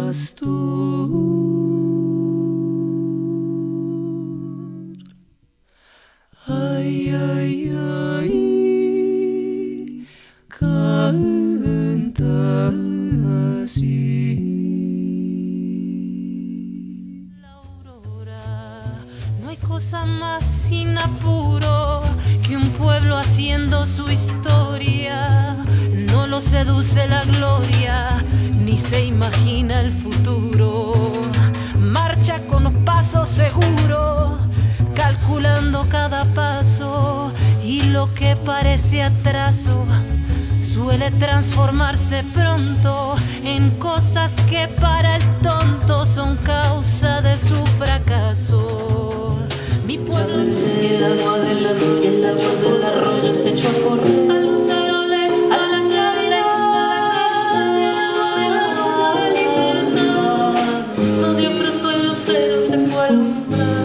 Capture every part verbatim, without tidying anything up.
pastor. Ay, ay, ay, canta así. La aurora, no hay cosa más sin apuro que un pueblo haciendo su historia. No lo seduce la gloria, ni se imagina el futuro. Marcha con paso seguro, calculando cada paso, y lo que parece atraso suele transformarse pronto en cosas que para el tonto son causa de su fracaso. Mi pueblo, y el agua de la noche se echó del arroyo, se echó a correr a los árboles, a las lágrimas, el agua de la libertad. No dio fruto el lucero, se fue al umbral.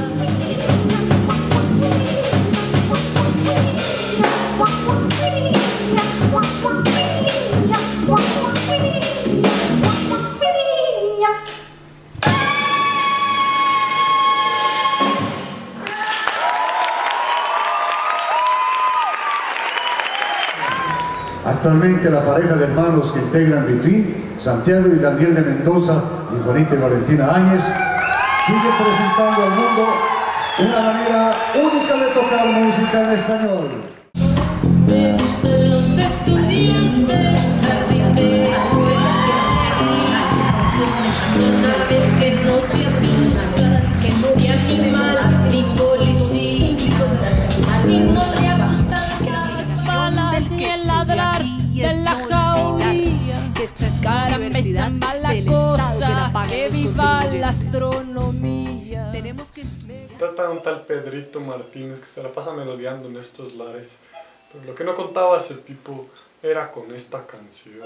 Actualmente la pareja de hermanos que integran Between, Santiago y Daniel de Mendoza y Juanita y Valentina Áñez, sigue presentando al mundo una manera única de tocar música en español. Me gustan los estudiantes, jardineros, no sabes que no se asusta, que no ni animal ni policía, a mí no te asusta las balas ni el ladrar de la jauría, que esta es caramesa mala cosa, que viva la astronomía. Tenemos que... Trata de un tal Pedrito Martínez que se la pasa melodiando en estos lares, pero lo que no contaba ese tipo era con esta canción.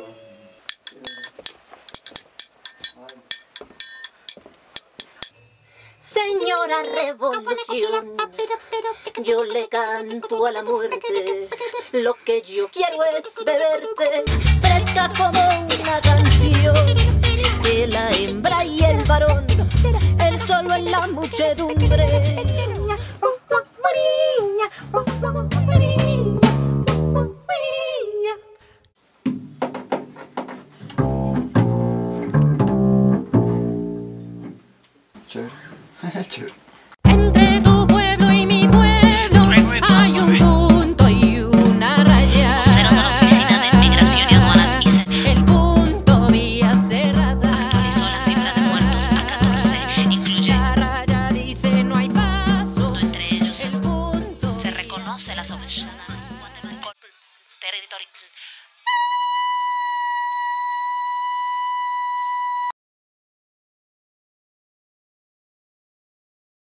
Señora Revolución, yo le canto a la muerte, lo que yo quiero es beberte, fresca como una canción, que la hembra y el varón, el solo en la muchedumbre,